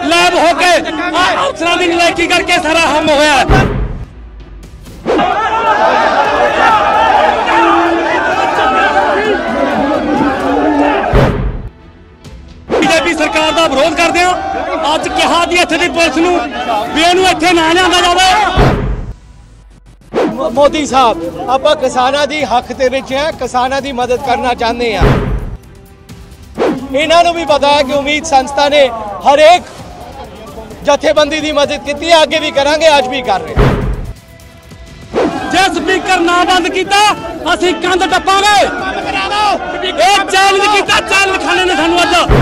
Lab होके अफसरां दी नलायकी करके सारा हम होया। बीजेपी सरकार का विरोध करते हैं। अज कहा जी इत्थे दी पुलिस नूं भी इहनूं इत्थे ना लिआंदा जावे। मोदी साहब आप किसानां दी हक दे विच है, किसानां दी मदद करना चाहते हैं। इन्हां नूं भी पता है कि उम्मीद संस्था ने हर एक जथेबंदी की मदद की, आगे भी करांगे, आज भी कर रहे हैं। जे स्पीकर ना बंद किया असीं कंध टप्पांगे। चैलेंज किया, चैलेंज खाने ने सानूं अज।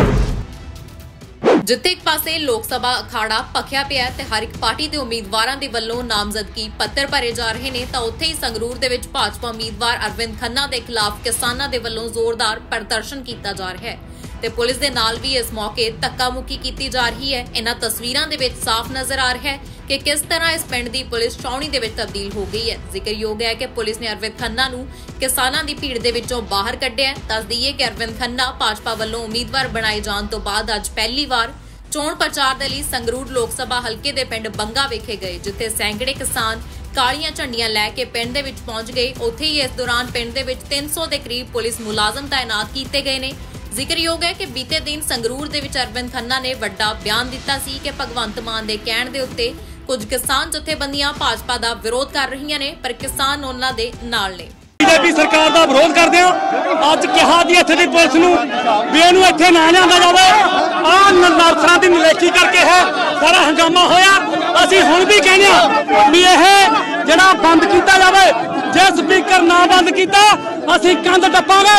जिथे एक पासे लोक सभा अखाड़ा पखिया पिया ते हर एक पार्टी के उम्मीदवारों के वलों नामजदगी पत्र भरे जा रहे हैं, तो उत्थे ही संगरूर दे विच भाजपा उम्मीदवार अरविंद खन्ना के खिलाफ किसानों के वलों जोरदार प्रदर्शन किया जा रहा है ते पुलिस दे नाल भी इस मौके धक्का मुक्की की जा रही है। इन्हां तस्वीरां दे विच साफ नजर आ रहा है कि किस तरह इस पिंड की पुलिस छावनी दे विच तब्दील हो गई है। जिक्रयोग है कि पुलिस ने अरविंद खन्ना नूं किसानां दी भीड़ दे विचों बाहर कढिया। दस दईए कि अरविंद खन्ना भाजपा वल्लों उम्मीदवार बनाए जाण तो बाद अज पहली बार चोण प्रचार दे लई संगरूर लोक सभा हलके दे पिंड बंगा वेखे गए, जिथे सैकड़े किसान कालियां झंडियां लैके पिंड दे विच पहुंच गए। उत्थे ही इस दौरान पिंड दे विच 300 के करीब पुलिस मुलाजम तैनात किए गए ने। जिक्रयोग है कि बीते दिन संगरूर दे विच अरविंद खन्ना ने वड्डा बयान दिता सी कि भगवंत मान दे कहण दे उत्ते कुछ किसान जथेबंदियां भाजपा दा विरोध कर रही ने, पर किसान उन्हां दे नाल ने। बीजेपी सरकार का विरोध करते हैं। अज कहा जी इत्थे दी पुलिस नूं भी इहनूं इत्थे ना लिआंदा जावे। अफसरां दी नलायकी करके है सारा हंगामा होया। असीं हुण भी कहने आ भी इह जिहड़ा बंद कीता जावे। जे स्पीकर ना बंद किया असीं कंध टप्पांगे।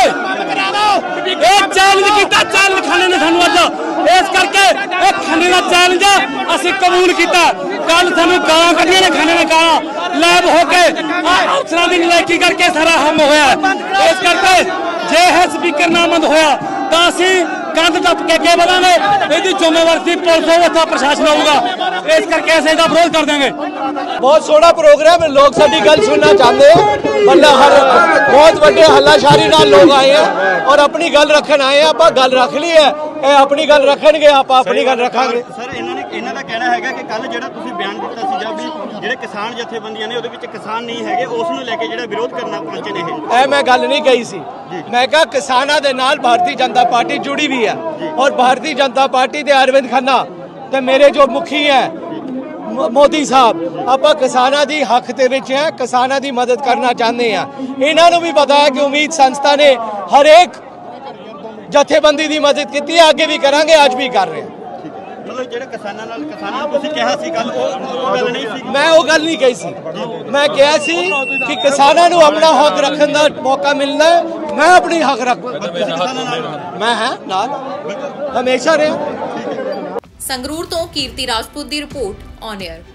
चैलेंज किया, चैलेंज खाने ने सानूं अज। इस करके खाने का चैलेंज असीं कबूल किया। कल सानूं गालां कढियां ने, खाने ने गालां लैब होके अफसरां दी नलायकी करके सारा हम होया। इस करके जे है स्पीकर ना बंद होया तो असीं कंध टप के अगे बढ़ांगे। इसकी जिम्मेवारी पुलिस होगा, प्रशासन होगा। इस करके असीं इसदा विरोध कर देंगे। बहुत सोहना प्रोग्राम है, लोग साडी गल सुनना चाहते हैं, वरना हर बहुत बड़े हल्लाशारी नाल लोग आए हैं और अपनी गल रखन आए हैं। आप गल रख ली है, अपनी गल रखणगे, आप अपनी गल रखांगे। सर इन्हां दा कहना है कि कल जिहड़ा तुसीं बयान दिता सी भी जिहड़े किसान जथेबंदियां ने उहदे विच किसान नहीं हैगे, उस नूं लैके जिहड़ा विरोध करना पहुंचे ने। ਇਹ मैं गल नहीं कही सी। मैं कहा किसानां दे नाल भारतीय जनता पार्टी जुड़ी भी है और भारतीय जनता पार्टी दे अरविंद खन्ना ते मेरे जो मुखी हैं मोदी साहब आप किसानां दी हक दे विच है, किसानां दी मदद करना चाहते हैं। इन्हां नूं भी पता है कि उम्मीद संस्था ने हर एक जथेबंदी की मदद की, आगे भी करांगे, आज भी कर रहे हैं। मतलब जिहड़े किसानां नूं तुसीं कहा सी कल ਉਹ ਗੱਲ नहीं सी। मैं वो गल नहीं कही सी। मैं कहा सी कि किसानां नूं अपना हक रखने का मौका मिलना है। मैं अपनी हक रख मैं है नाल हमेशा रहा। संगरूर तो कीर्ति राजपूत की रिपोर्ट ऑन एयर।